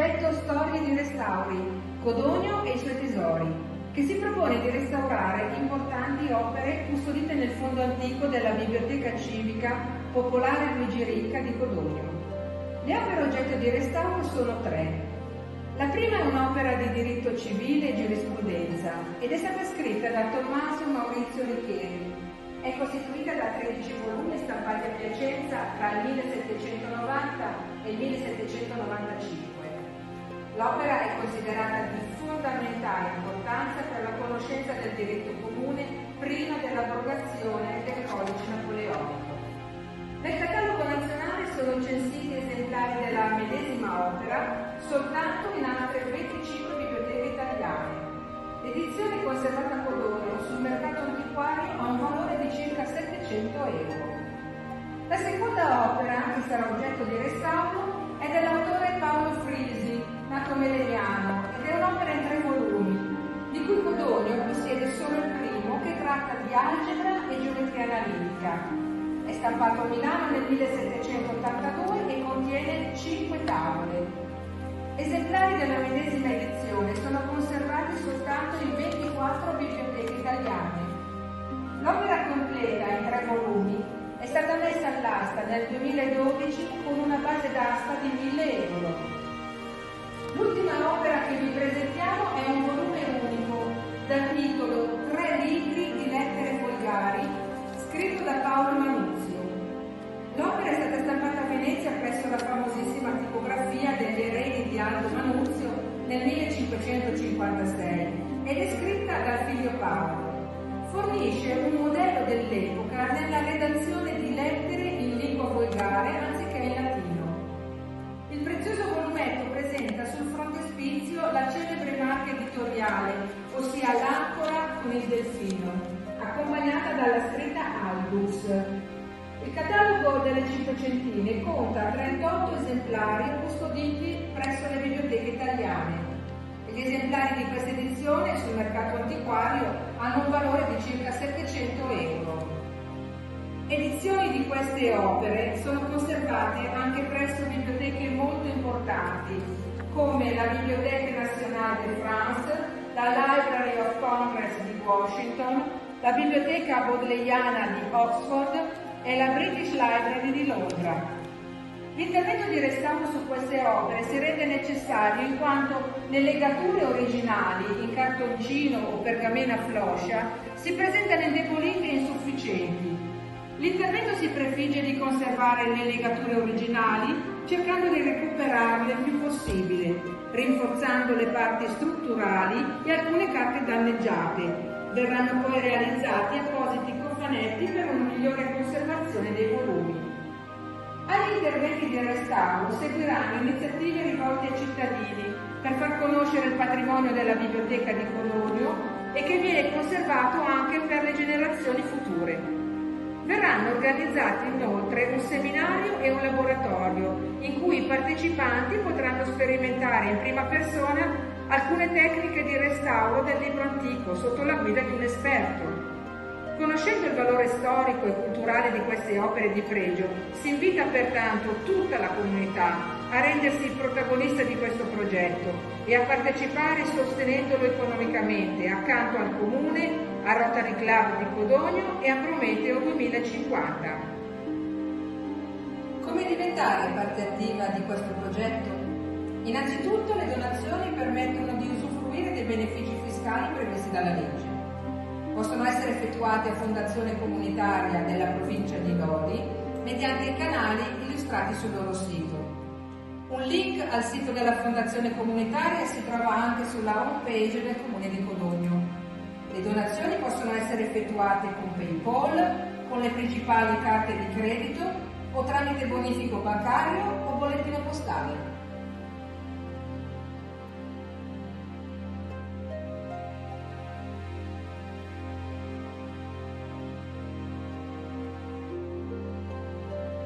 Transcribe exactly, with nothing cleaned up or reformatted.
progetto Storie di Restauri, Codogno e i suoi tesori, che si propone di restaurare importanti opere custodite nel fondo antico della Biblioteca Civica Popolare Luigi Ricca di Codogno. Le opere oggetto di restauro sono tre. La prima è un'opera di diritto civile e giurisprudenza ed è stata scritta da Tommaso Maurizio Richieri. È costituita da tredici volumi stampati a Piacenza tra il millesettecentonovanta e il millesettecentonovantacinque. L'opera è considerata di fondamentale importanza per la conoscenza del diritto comune prima dell'abrogazione del codice napoleonico. Nel catalogo nazionale sono censiti esemplari della medesima opera soltanto in altre venticinque biblioteche italiane. L'edizione conservata a Codogno sul mercato antiquario ha un valore di circa settecento euro. La seconda opera, che sarà oggetto di restauro, è dell'autore Paolo Frisi, nato Melegnano, ed è un'opera in tre volumi, di cui Codogno possiede solo il primo, che tratta di algebra e geometria analitica. È stampato a Milano nel millesettecentottantadue e contiene cinque tavole. Esemplari della medesima edizione sono conservati soltanto in ventiquattro biblioteche italiane. L'opera completa, in tre volumi, è stata messa all'asta nel duemiladodici con una base d'asta di mille euro. L'ultima opera che vi presentiamo è un volume unico, dal titolo Tre libri di lettere volgari, scritto da Paolo Manuzio. L'opera è stata stampata a Venezia presso la famosissima tipografia degli eredi di Aldo Manuzio nel millecinquecentocinquantasei ed è scritta dal figlio Paolo. Fornisce un modello dell'epoca nella redazione di lettere in lingua volgare anziché in latino. Il prezioso volumetto presenta sul frontespizio la celebre marca editoriale, ossia l'Ancora con il delfino, accompagnata dalla scritta Albus. Il catalogo delle Cinquecentine conta trentotto esemplari custoditi presso le biblioteche italiane. Gli esemplari di questa edizione sul mercato antiquario hanno un valore di circa settecento euro. Edizioni di queste opere sono conservate anche presso biblioteche molto importanti, come la Bibliothèque Nationale de France, la Library of Congress di Washington, la Biblioteca Bodleiana di Oxford e la British Library di Londra. L'intervento di restauro su queste opere si rende necessario in quanto le legature originali in cartoncino o pergamena floscia si presentano indebolite e insufficienti. L'intervento si prefigge di conservare le legature originali cercando di recuperarle il più possibile, rinforzando le parti strutturali e alcune carte danneggiate. Verranno poi realizzati appositi cofanetti per una migliore conservazione dei volumi. Agli interventi di restauro seguiranno iniziative rivolte ai cittadini per far conoscere il patrimonio della Biblioteca di Codogno e che viene conservato anche per le generazioni future. Verranno organizzati inoltre un seminario e un laboratorio in cui i partecipanti potranno sperimentare in prima persona alcune tecniche di restauro del libro antico sotto la guida di un esperto. Conoscendo il valore storico e culturale di queste opere di pregio, si invita pertanto tutta la comunità a rendersi protagonista di questo progetto e a partecipare sostenendolo economicamente accanto al Comune, a Rotary Club di Codogno e a Prometeo duemilacinquanta. Come diventare parte attiva di questo progetto? Innanzitutto le donazioni permettono di usufruire dei benefici fiscali previsti dalla legge. Possono essere effettuate a fondazione comunitaria della provincia di Lodi mediante i canali illustrati sul loro sito. Un link al sito della fondazione comunitaria si trova anche sulla home page del Comune di Codogno. Le donazioni possono essere effettuate con PayPal, con le principali carte di credito o tramite bonifico bancario o bollettino postale.